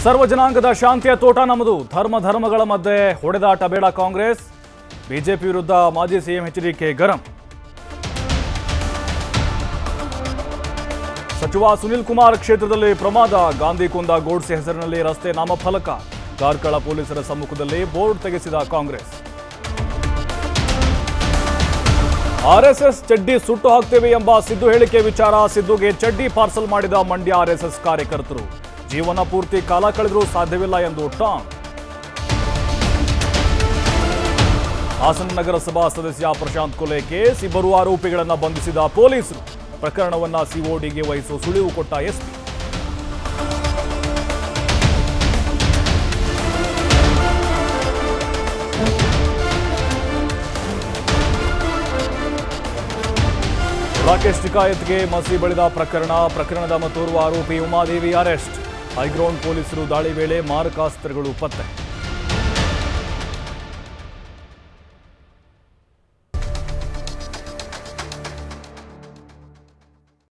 ಸರ್ವ ಜನಾಂಗದ ಶಾಂತಿಯ ತೋಟ ನಮ್ಮದು, ಧರ್ಮಗಳ ಮಧ್ಯೆ ಹೊಡೆದಾಟ ಬೇಡ ಕಾಂಗ್ರೆಸ್. ಬಿಜೆಪಿ ವಿರುದ್ಧ ಮಾಜಿ ಸಿಎಂ ಎಚ್ಡಿಕೆ ಗರಂ. ಸಚಿವ ಸುನಿಲ್ ಕುಮಾರ್ ಕ್ಷೇತ್ರದಲ್ಲಿ ಪ್ರಮಾದ, ಗಾಂಧಿ ಕೊಂದ ಗೋಡ್ಸೆ ಹೆಸರಿನಲ್ಲಿ ರಸ್ತೆ ನಾಮಫಲಕ. ಕಾರ್ಕಳ ಪೊಲೀಸರ ಸಮ್ಮುಖದಲ್ಲಿ ಬೋರ್ಡ್ ತೆಗೆಸಿದ ಕಾಂಗ್ರೆಸ್. ಆರ್ಎಸ್ಎಸ್ ಚಡ್ಡಿ ಸುಟ್ಟು ಹಾಕ್ತೇವೆ ಎಂಬ ಸಿದ್ದು ಹೇಳಿಕೆ ವಿಚಾರ, ಸಿದ್ದುಗೆ ಚಡ್ಡಿ ಪಾರ್ಸಲ್ ಮಾಡಿದ ಮಂಡ್ಯ ಆರ್ಎಸ್ಎಸ್ ಕಾರ್ಯಕರ್ತರು. ಜೀವನ ಪೂರ್ತಿ ಕಾಲ ಕಳೆದರೂ ಸಾಧ್ಯವಿಲ್ಲ ಎಂದು ಟಾಂಗ್. ಹಾಸನ ನಗರಸಭಾ ಸದಸ್ಯ ಪ್ರಶಾಂತ್ ಕೊಲೆ ಕೇಸ್, ಇಬ್ಬರು ಆರೋಪಿಗಳನ್ನು ಬಂಧಿಸಿದ ಪೊಲೀಸರು. ಪ್ರಕರಣವನ್ನು ಸಿಒಡಿಗೆ ವಹಿಸುವ ಸುಳಿವು ಕೊಟ್ಟ ಎಸ್ಪಿ. ರಾಕೇಶ್ ಟಿಕಾಯತ್ಗೆ ಮಸಿ ಬಳಿದ ಪ್ರಕರಣದ ಮತ್ತೋರ್ವ ಆರೋಪಿ ಉಮಾದೇವಿ ಅರೆಸ್ಟ್. ಹೈಗ್ರೌಂಡ್ ಪೊಲೀಸರು ದಾಳಿ ವೇಳೆ ಮಾರಕಾಸ್ತ್ರಗಳು ಪತ್ತೆ.